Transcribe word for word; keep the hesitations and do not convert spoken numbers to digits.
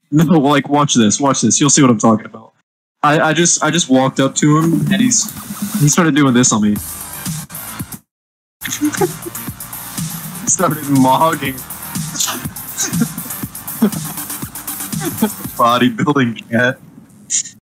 No, like watch this, watch this. You'll see what I'm talking about. I, I just I just walked up to him and he's he started doing this on me. He started mogging. Bodybuilding cat.